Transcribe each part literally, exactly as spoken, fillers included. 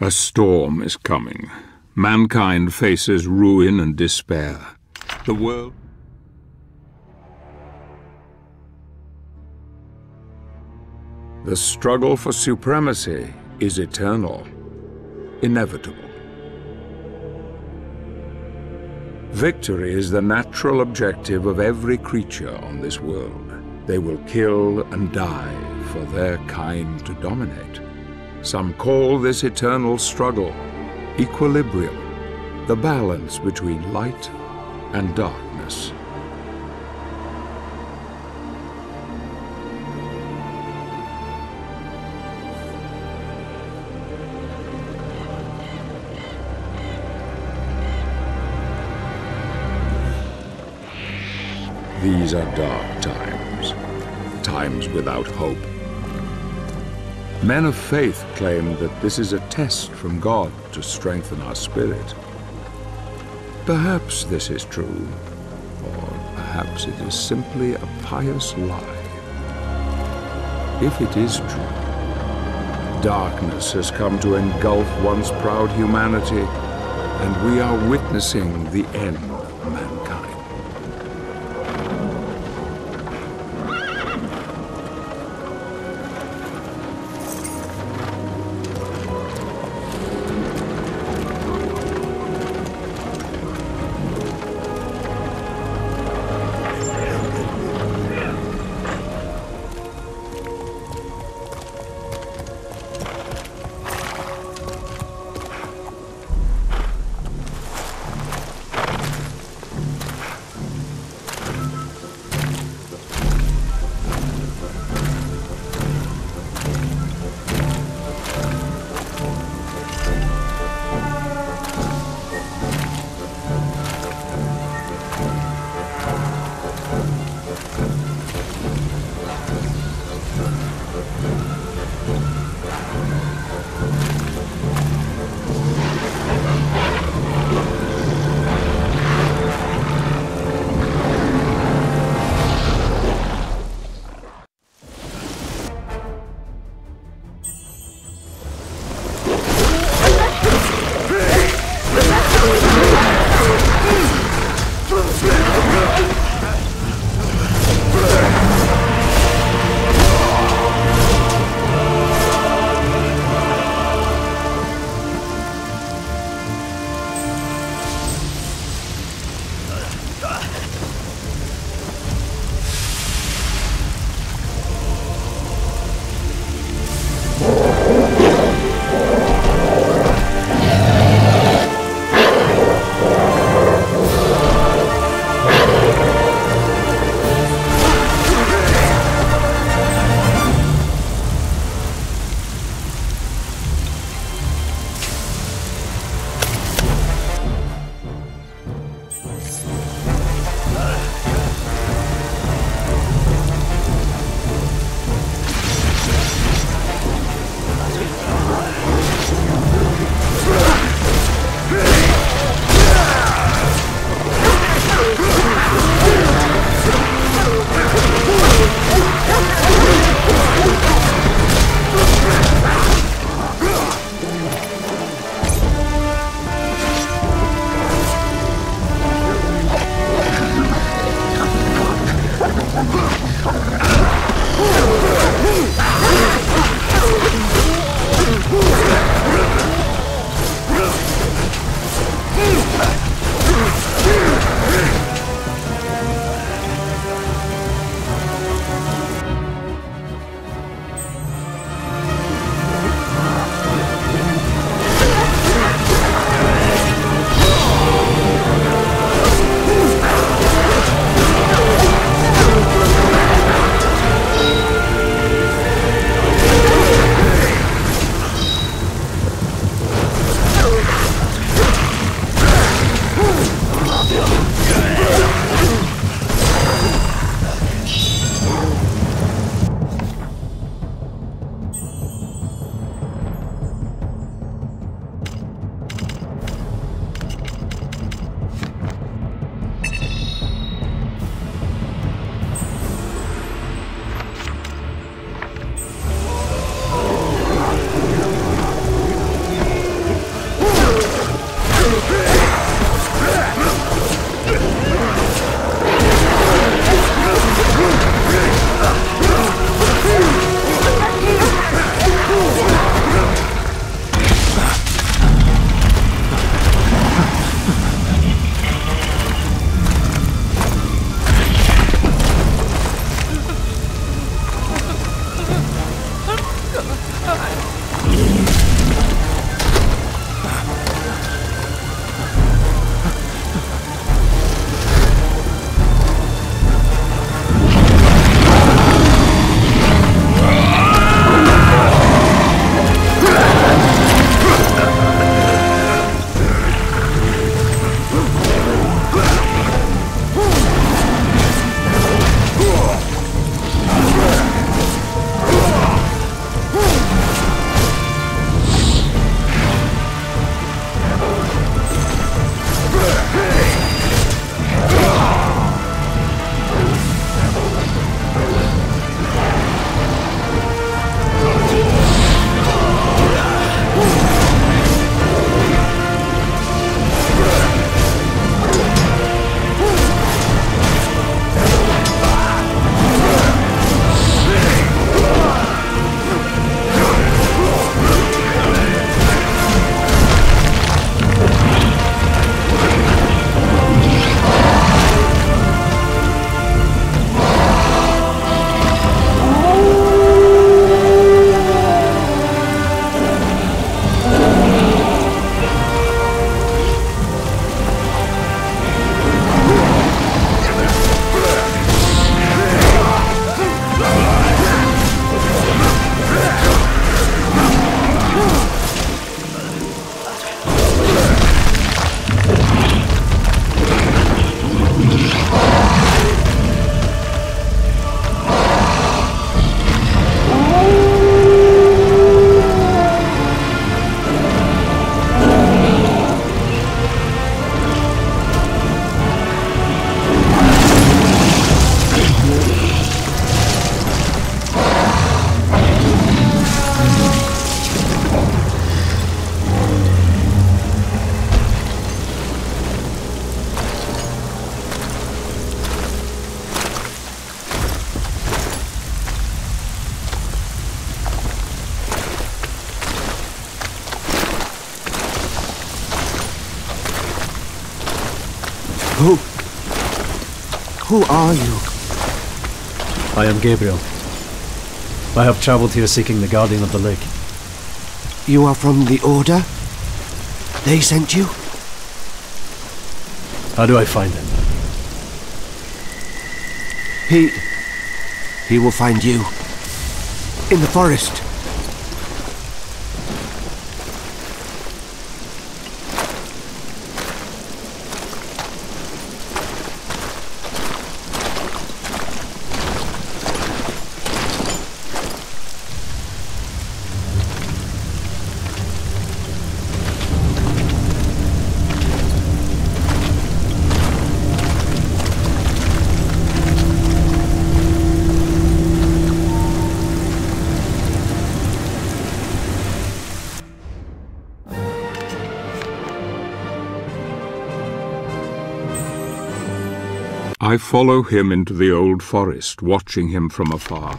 A storm is coming. Mankind faces ruin and despair. The world... The struggle for supremacy is eternal, inevitable. Victory is the natural objective of every creature on this world. They will kill and die for their kind to dominate. Some call this eternal struggle equilibrium, the balance between light and darkness. These are dark times, times without hope. Men of faith claim that this is a test from God to strengthen our spirit. Perhaps this is true, or perhaps it is simply a pious lie. If it is true, darkness has come to engulf once proud humanity, and we are witnessing the end of mankind. Who... Who are you? I am Gabriel. I have traveled here seeking the Guardian of the Lake. You are from the Order? They sent you? How do I find him? He... He will find you. In the forest. I follow him into the old forest, watching him from afar.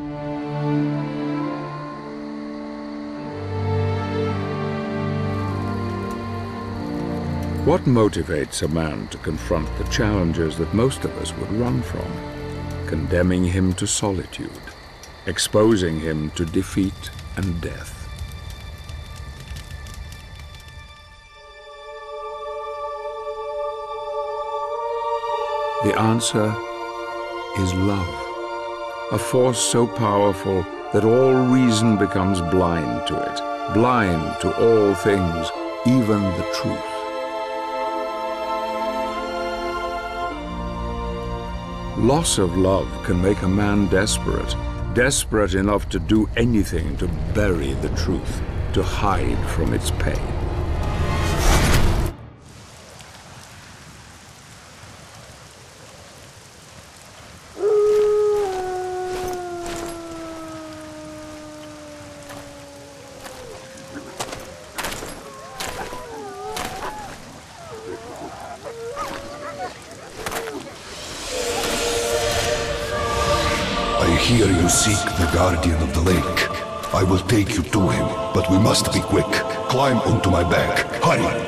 What motivates a man to confront the challenges that most of us would run from? Condemning him to solitude, exposing him to defeat and death. The answer is love, a force so powerful that all reason becomes blind to it, blind to all things, even the truth. Loss of love can make a man desperate, desperate enough to do anything to bury the truth, to hide from its pain. I hear you seek the Guardian of the Lake. I will take you to him, but we must be quick. Climb onto my back. Hurry!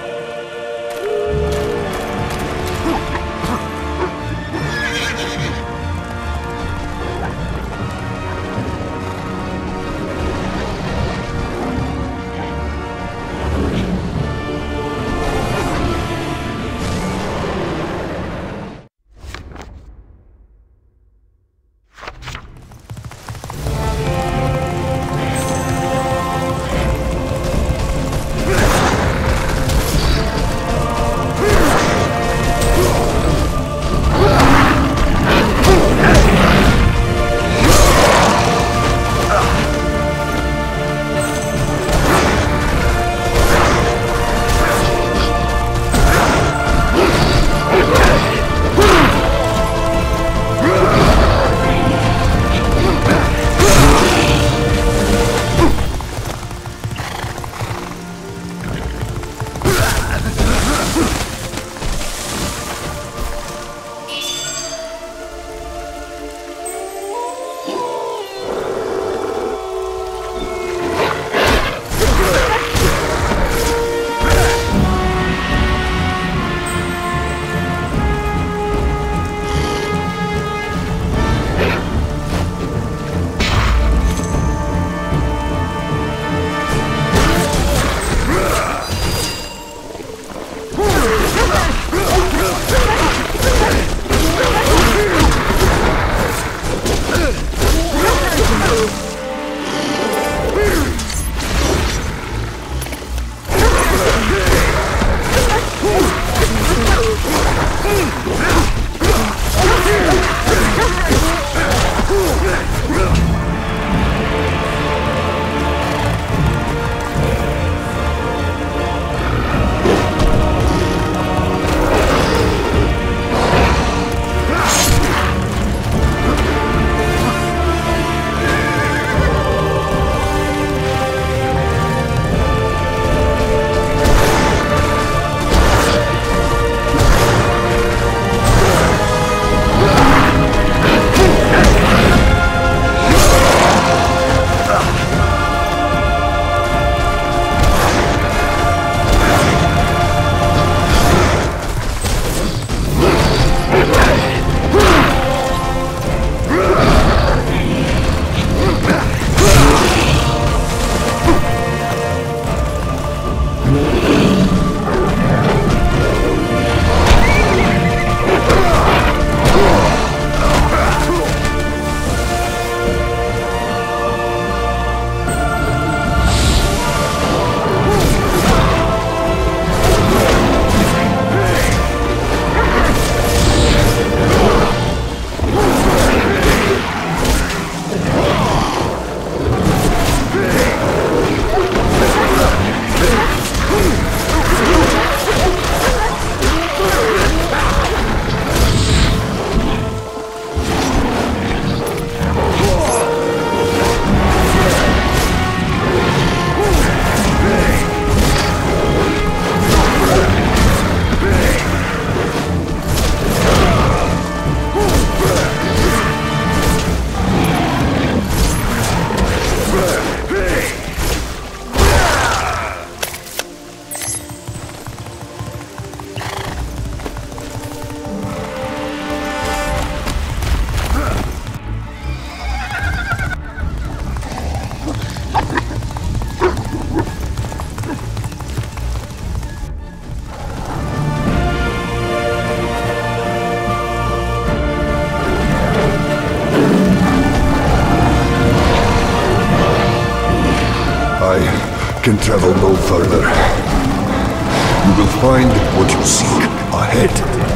can travel no further. You will find what you seek ahead.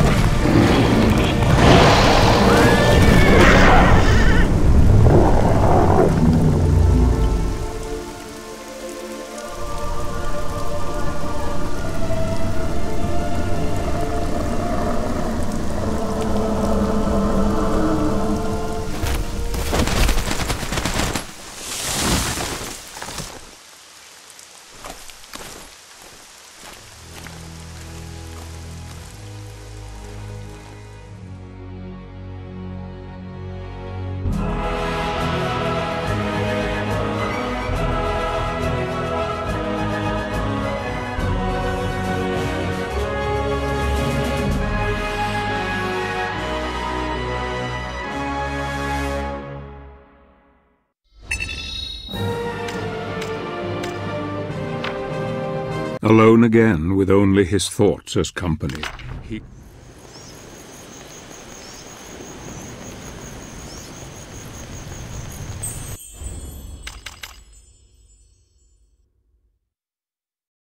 Alone again, with only his thoughts as company, he...